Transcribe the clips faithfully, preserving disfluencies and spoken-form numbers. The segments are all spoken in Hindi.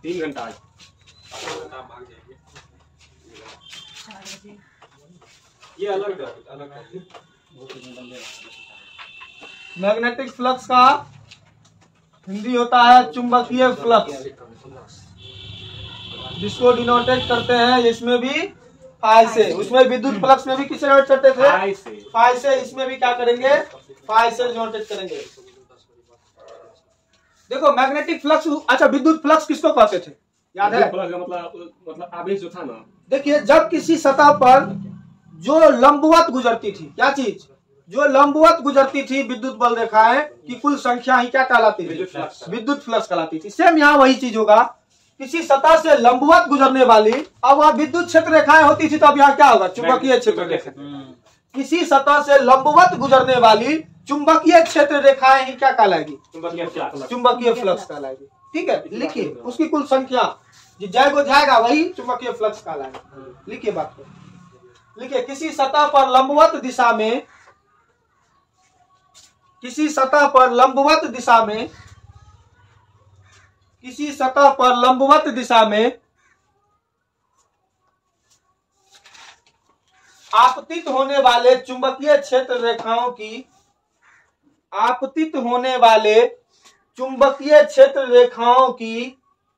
तीन घंटा ये अलग अलग। मैग्नेटिक फ्लक्स का हिंदी होता है चुंबकीय फ्लक्स, जिसको डिनोटेट करते हैं इसमें भी फाई से। उसमें विद्युत फ्लक्स में भी किससे डिनोट करते थे? फाई से। फाई से। इसमें भी क्या करेंगे? फाई से डिनोटेट करेंगे। देखो मैग्नेटिक फ्लक्स, अच्छा विद्युत फ्लक्स किसको कहते थे याद है? मतलब मतलब आवेश जो था ना, देखिए जब किसी सतह पर जो लंबवत गुजरती थी, क्या चीज जो लंबवत गुजरती थी विद्युत बल रेखाएं की कुल संख्या ही क्या कहलाती थी? विद्युत फ्लक्स कहलाती थी। सेम यहाँ वही चीज होगा, किसी सतह से लंबवत गुजरने वाली, अब वहाँ विद्युत क्षेत्र रेखाएं होती थी तो अब यहाँ क्या होगा? चुंबकीय क्षेत्र रेखा। किसी सतह से लंबवत गुजरने वाली चुंबकीय क्षेत्र रेखाएं ही क्या कहलाएगी? चुंबकीय फ्लक्स कहलाएगी। ठीक है, लिखिए उसकी कुल संख्या जाएगा जाएगा वही चुंबकीय फ्लक्स कहलाएगा। लिखिए बात को, लिखिए किसी सतह पर लंबवत दिशा में, किसी सतह पर लंबवत दिशा में, किसी सतह पर लंबवत दिशा में आपतित होने वाले चुंबकीय क्षेत्र रेखाओं की, आपतित होने वाले चुंबकीय क्षेत्र रेखाओं की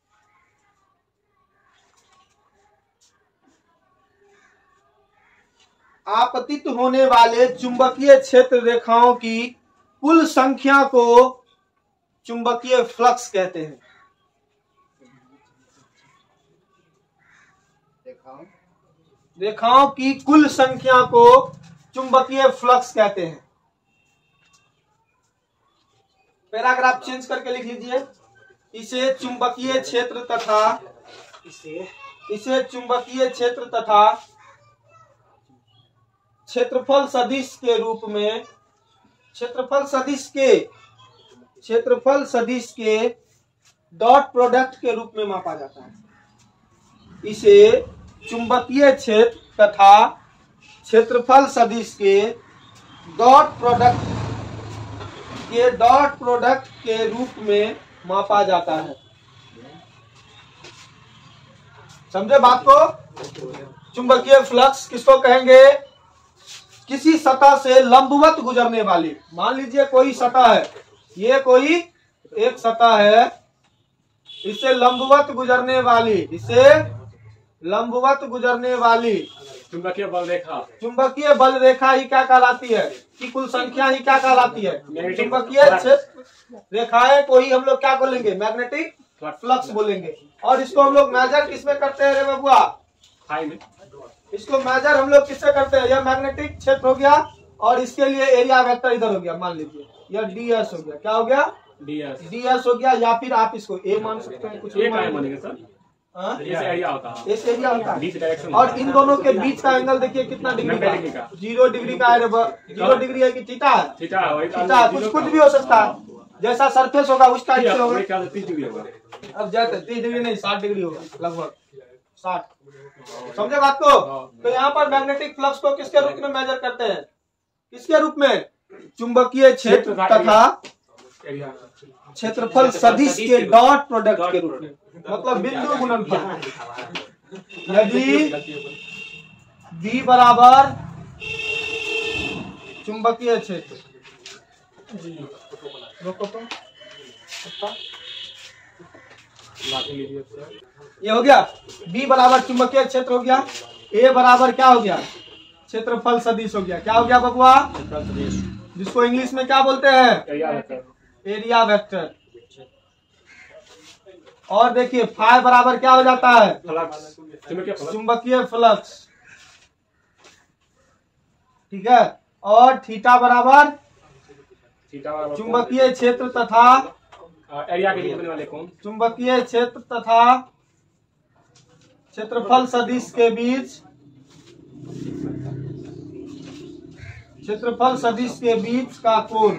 आपतित होने वाले चुंबकीय क्षेत्र रेखाओं की कुल संख्या को चुंबकीय फ्लक्स कहते हैं। रेखाओं की कुल संख्या को चुंबकीय फ्लक्स कहते हैं। पैराग्राफ चेंज करके लिख लीजिए, इसे चुंबकीय क्षेत्र तथा इसे इसे चुंबकीय क्षेत्र तथा क्षेत्रफल सदिश के रूप में, क्षेत्रफल सदिश के क्षेत्रफल सदिश के डॉट प्रोडक्ट के रूप में मापा जाता है। इसे चुंबकीय क्षेत्र तथा क्षेत्रफल सदिश के डॉट प्रोडक्ट के डॉट प्रोडक्ट के रूप में मापा जाता है। समझे बात को? चुंबकीय फ्लक्स किसको कहेंगे? किसी सतह से लंबवत गुजरने वाली, मान लीजिए कोई सतह है, ये कोई एक सतह है, इससे लंबवत गुजरने वाली, इससे लंबवत गुजरने वाली चुंबकीय बल रेखा, चुंबकीय बल रेखा ही क्या कहलाती है? कि कुल संख्या ही क्या कहलाती है? चुंबकीय क्षेत्र रेखाएं को ही हम लोग क्या बोलेंगे? मैग्नेटिक फ्लक्स बोलेंगे। और इसको हम लोग मेजर किसमें करते हैं रे बबुआ? फाई में। इसको मेजर हम लोग किससे करते हैं? यह मैग्नेटिक क्षेत्र हो गया और इसके लिए एरिया वेक्टर इधर हो गया, मान लीजिए यह डी एस हो गया। क्या हो गया? D S. डी एस हो गया, या फिर आप इसको ए मान सकते हैं, कुछ मानेंगे सर। इस एरिया होता है, इस एरिया होता है। और इन दोनों के बीच का एंगल देखिए कितना डिग्री का? जीरो डिग्री का है। जीरो डिग्री है कि थीटा है? थीटा है। कुछ कुछ भी हो सकता है, जैसा सरफेस होगा उस टाइप से होगा। तीस डिग्री होगा। अब जाते तीस डिग्री नहीं, साठ डिग्री होगा लगभग, साठ। समझे बात को? तो यहाँ पर मैग्नेटिक फ्लक्स को किसके रूप में मेजर करते हैं? किसके रूप में? चुंबकीय क्षेत्र तथा क्षेत्रफल सदिश के डॉट प्रोडक्ट के रूप में, मतलब बिंदु गुणनफल। यदि V बराबर चुंबकीय क्षेत्र, ये हो गया B बराबर चुंबकीय क्षेत्र हो गया, A बराबर क्या हो गया? क्षेत्रफल सदिश हो गया। क्या हो गया बबुआ? जिसको इंग्लिश में क्या बोलते हैं? Area vector. और देखिए फाई बराबर क्या हो जाता है? चुंबकीय फ्लक्स। ठीक है। और थीटा बराबर चुंबकीय क्षेत्र तथा एरिया के लिए वाले कौन? चुंबकीय क्षेत्र तथा क्षेत्रफल सदिश के बीच, क्षेत्रफल सदिश के बीच का कोण,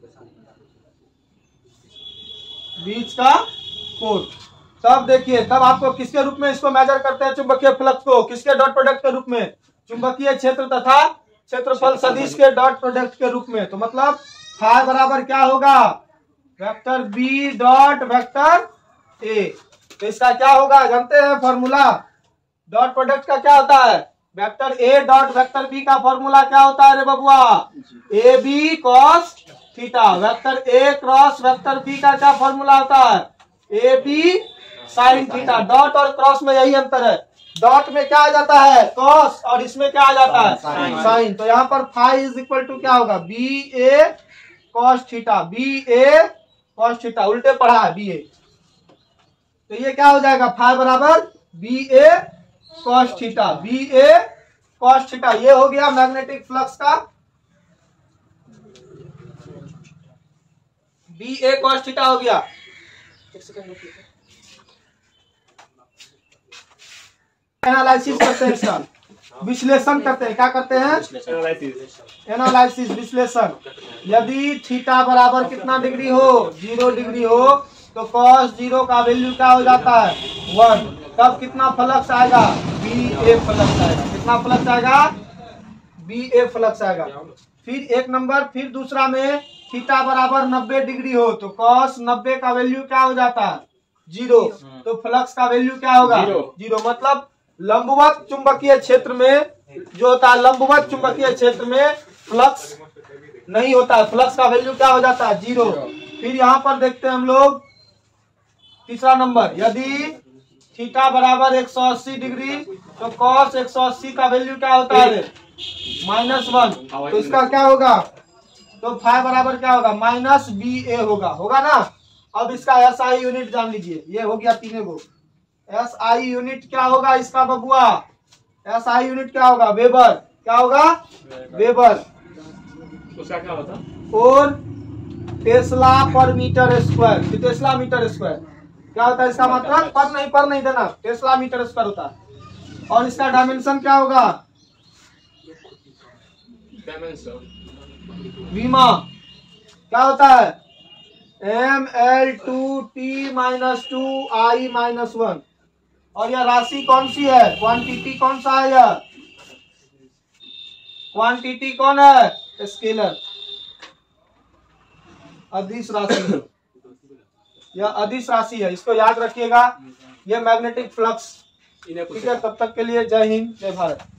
बीच का कोण। तब देखिए, तब आपको किसके रूप में इसको मेजर करते हैं? चुंबकीय फ्लक्स को किसके डॉट प्रोडक्ट के रूप में? चुंबकीय क्षेत्र तथा क्षेत्रफल सदिश के डॉट प्रोडक्ट के रूप में। तो मतलब फाई बराबर क्या होगा? Vector B dot vector A. तो इसका क्या होगा जानते हैं फॉर्मूला? डॉट प्रोडक्ट का क्या होता है? Vector A dot vector B का फॉर्मूला क्या होता है रे बबुआ? A B cos theta. Vector A cross vector B का क्या फॉर्मूला होता है? A B sine theta. Dot और क्रॉस में यही अंतर है। डॉट में क्या आ जाता है? कॉस, और इसमें क्या आ जाता है? साइन। तो यहाँ पर फाइव इज इक्वल टू क्या होगा? B A cos theta. B A cos theta उल्टे पढ़ा है बी ए, तो ये क्या हो जाएगा? फाइव बराबर B A cos theta. B A cos theta ये हो गया मैग्नेटिक फ्लक्स का बी ए कॉस थीटा हो गया। एनालिसिस करते हैं, इसका विश्लेषण करते हैं। क्या करते हैं? एनालिसिस, विश्लेषण। यदि थीटा बराबर कितना डिग्री हो? जीरो डिग्री हो, तो कॉस जीरो का वैल्यू क्या हो जाता है? वन। तब कितना फ्लक्स आएगा? बी ए फ्लक्स आएगा। कितना फ्लक्स आएगा? बी ए फ्लक्स आएगा। फिर एक नंबर, फिर दूसरा में थीटा बराबर नब्बे डिग्री हो, तो कॉस नब्बे का वैल्यू क्या हो जाता है? जीरो। तो फ्लक्स का वैल्यू क्या होगा? जीरो। मतलब लंबवत चुंबकीय क्षेत्र में जो होता है, लंबवत चुंबकीय क्षेत्र में फ्लक्स नहीं होता है। फ्लक्स का वैल्यू क्या हो जाता है? जीरो। फिर यहाँ पर देखते हैं हम लोग तीसरा नंबर, यदि थीटा बराबर एक सौ अस्सी डिग्री, तो कॉस एक सौ अस्सी का वैल्यू क्या होता है? Minus one. तो इसका क्या होगा? तो फाइव बराबर क्या होगा? माइनस बी ए होगा। होगा ना? अब इसका एस आई यूनिट जान लीजिए। ये हो गया तीनों को। एस आई यूनिट क्या होगा इसका बबुआ? एस आई यूनिट क्या होगा? वेबर। क्या होगा? वेबर। उसका क्या होता? और टेस्ला पर metre square. Tesla metre square क्या होता है इसका मतलब? पर नहीं पर नहीं देना, टेस्ला मीटर स्क्वायर होता है। और इसका डायमेंशन क्या होगा? वीमा क्या होता है? M L two T minus two I minus one. और यह राशि कौन सी है? क्वांटिटी कौन सा है? यह क्वांटिटी कौन है? स्केलर, अदिश राशि। यह अदिश राशि है, इसको याद रखिएगा। यह मैग्नेटिक फ्लक्स। ठीक है, तब तक के लिए जय हिंद, जय भारत।